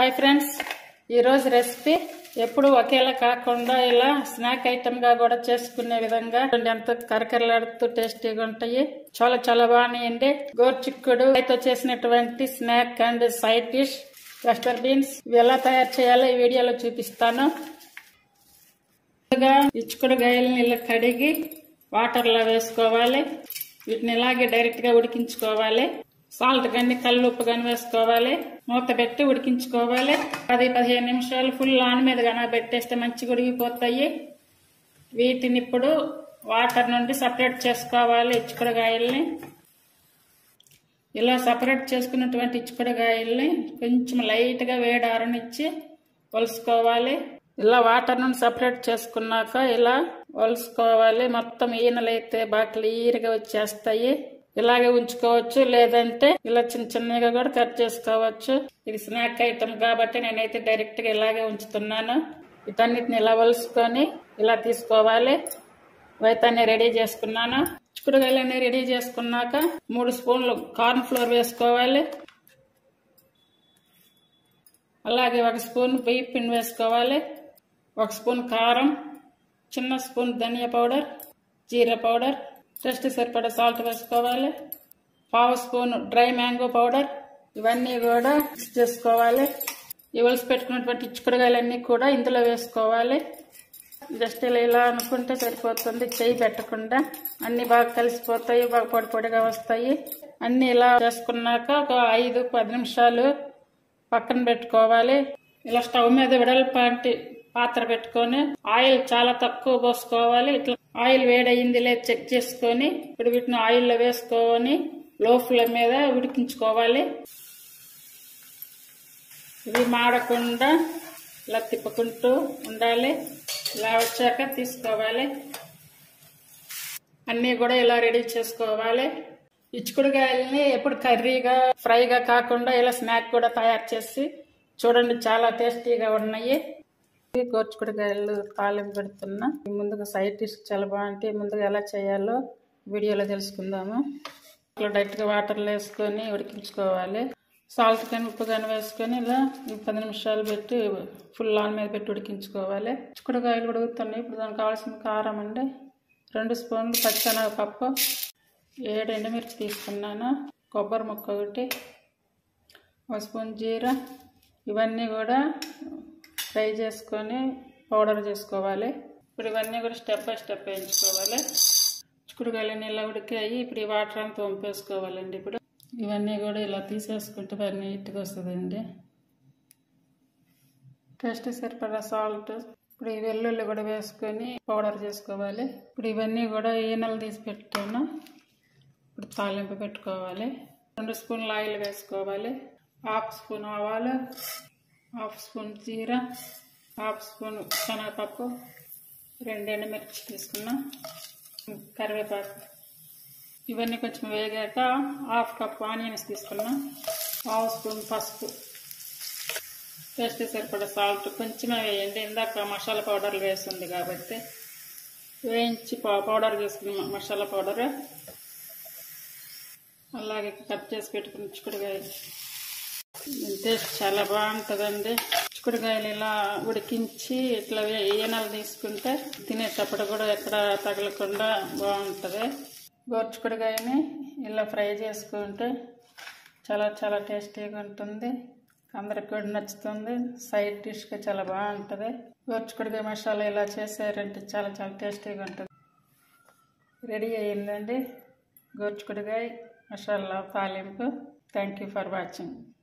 Hi friends, ఈరోజు recipe ఎప్పుడు ఒకేలా కాకుండా ఇలా స్నాక్ ఐటమ్ గా కూడా చేసుకునే విధంగా ఎంతో కరకరలాడుతూ టేస్టీగా ఉంటాయి. చాలా చాలా బాగున్నాయండి. గోరుచిక్కుడు అయితే చేసినటువంటి snack and side dish cluster beans. ఇవి ఎలా తయారు చేయాలో ఈ వీడియోలో చూపిస్తాను. చిక్కుడుకాయలను ఇలా కడిగి వాటర్ లో వేసుకోవాలి. వీటిని ఇలాగే డైరెక్ట్ గా ఉడికించుకోవాలి. సాల్ట్ కానీ కల్లుప్పు కానీ వేసుకోవాలి. మూత పెట్టి ఉడికించుకోవాలి. 10-15 నిమిషాలు ఫుల్ ఆన్ మీద గానా పెట్టేస్తే మంచిగా ఉడికిపోతాయి. వీటిని ఇప్పుడు వాటర్ నుండి సపరేట్ చేసుకోవాలి. చిక్కుడుకాయల్ని ఇలా సపరేట్ చేసుకున్నటువంటి చిక్కుడుకాయల్ని కొంచెం లైట్ గా వేడి ఆరనిచ్చి వలుసుకోవాలి. ఇలా వాటర్ నుండి సపరేట్ చేసుకున్నాక ఇలా వలుసుకోవాలి. మొత్తం ఈనెలు అయితే బాగా క్లియర్ గా వచ్చేస్తాయి. ఇలాగే ఉంచుకోవచ్చు, లేదంటే ఇలా చిన్న చిన్నగా కూడా కట్ చేసుకోవచ్చు. ఇది స్నాక్ ఐటమ్ కాబట్టి నేనైతే డైరెక్ట్ గా ఇలాగే ఉంచుతున్నాను. వీటన్నిటిని ఇలా వలుసుకొని ఇలా తీసుకోవాలి. వైతాన్ని రెడీ చేసుకున్నాను. చిక్కుడుకాయలన్నీ రెడీ చేసుకున్నాక 3 స్పూన్లు కార్న్ ఫ్లోర్ వేసుకోవాలి. అలాగే 1 స్పూన్ బియ్యం పిండి వేసుకోవాలి. 1 స్పూన్ కారం, చిన్న స్పూన్ ధనియా పౌడర్, జీరా పౌడర్, టేస్ట్ సరిపడా సాల్ట్ వేసుకోవాలి. 1/2 స్పూన్ డ్రై మ్యాంగో పౌడర్. ఇవన్నీ కూడా మిక్స్ చేసుకోవాలి. ఇవల్సి పెట్టుకున్నటువంటి చిక్కుడుకాయలన్నీ కూడా ఇందులో వేసుకోవాలి. జస్ట్ ఇలా అనుకుంటే సరిపోతుంది, చేయి పెట్టకుండా. అన్ని బాగా కలిసిపోతాయి, బాగా పొడి పొడిగా వస్తాయి. అన్ని ఇలా చేసుకున్నాక ఒక 5-10 నిమిషాలు పక్కన పెట్టుకోవాలి. ఇలా స్టవ్ మీద వెడల్పాటి పాత్ర పెట్టుకొని ఆయిల్ చాలా తక్కువ పోసుకోవాలి. ఇట్లా ఆయిల్ వేడయింది లేదు చెక్ చేసుకొని ఇప్పుడు వీటిని ఆయిల్లో వేసుకొని లో ఫ్లేమ్ మీద ఉడికించుకోవాలి. ఇవి మాడకుండా ఇలా తిప్పుకుంటూ ఉండాలి. ఇలా వచ్చాక తీసుకోవాలి. అన్నీ కూడా ఇలా రెడీ చేసుకోవాలి. ఈ చిక్కుడుకాయలని ఎప్పుడు కర్రీగా ఫ్రైగా కాకుండా ఇలా స్నాక్ కూడా తయారు చేసి చూడండి, చాలా టేస్టీగా ఉన్నాయి. గోరుచిక్కుడుకాయలు తాలింపు పెడుతున్నా. ముందుగా సైడ్ డిష్ చాలా బాగుంటాయి. ముందుగా ఎలా చేయాలో వీడియోలో తెలుసుకుందాము. ఇట్లా డైరెక్ట్ గా వాటర్లో వేసుకొని ఉడికించుకోవాలి. సాల్ట్ కానీ ఉప్పు కానీ వేసుకొని ఇలా 10 నిమిషాలు పెట్టి ఫుల్ ఆన్ మీద పెట్టి ఉడికించుకోవాలి. చిక్కుడుకాయలు ఉడుకుతున్నాయి. ఇప్పుడు దానికి కావాల్సిన కారం అండి 2 స్పూన్లు పచ్చెనగపప్పు, 7 ఎండుమిర్చి తీసుకున్నాను, కొబ్బరి ముక్క 1, 1 స్పూన్ జీరా. ఇవన్నీ కూడా ఫ్రై చేసుకొని పౌడర్ చేసుకోవాలి. ఇప్పుడు ఇవన్నీ కూడా స్టెప్ బై స్టెప్ వేయించుకోవాలి. చిక్కుడుకాయలన్నీ ఇలా ఉడికాయి. ఇప్పుడు ఈ వాటర్ అంతా వంపేసుకోవాలండి. ఇప్పుడు ఇవన్నీ కూడా ఇలా తీసేసుకుంటే బాగా నీట్గా వస్తుందండి. టేస్ట్ సరిపడా సాల్ట్. ఇప్పుడు ఈ వెల్లుల్లి కూడా వేసుకొని పౌడర్ చేసుకోవాలి. ఇప్పుడు ఇవన్నీ కూడా ఈనెలు తీసి పెట్టాను. ఇప్పుడు తాలింపు పెట్టుకోవాలి. 2 స్పూన్లు ఆయిల్ వేసుకోవాలి. 1/2 స్పూన్ ఆవాలు, 1/2 స్పూన్ జీరా, 1/2 స్పూన్ శనగపప్పు, 2 ఎండుమిర్చి తీసుకున్నా, కరివేపాకు. ఇవన్నీ కొంచెం వేగాక 1/2 కప్ ఆనియన్స్ తీసుకున్నా, 1/2 స్పూన్ పసుపు, టేస్ట్ సరిపడా సాల్ట్ కొంచెమే వేయండి. ఇందాక మసాలా పౌడర్లు వేస్తుంది కాబట్టి వేయించి పౌడర్ చేసుకున్న మసాలా పౌడర్. అలాగే కట్ చేసి పెట్టుకుని చిక్కుడుకాయ టేస్ట్ చాలా బాగుంటుందండి. చిక్కుడుకాయలు ఇలా ఉడికించి ఇట్లా ఈనెలు తీసుకుంటే తినేటప్పుడు కూడా ఎక్కడ తగలకుండా బాగుంటుంది. గోరుచిక్కుడుకాయని ఇలా ఫ్రై చేసుకుంటే చాలా చాలా టేస్టీగా ఉంటుంది. అందరికి కూడా నచ్చుతుంది. సైడ్ డిష్గా చాలా బాగుంటుంది. గోరుచిక్కుడుకాయ మసాలా ఇలా చేసారంటే చాలా చాలా టేస్టీగా ఉంటుంది. రెడీ అయ్యిందండి గోరుచిక్కుడుకాయ మసాలా తాలింపు. Thank you for watching.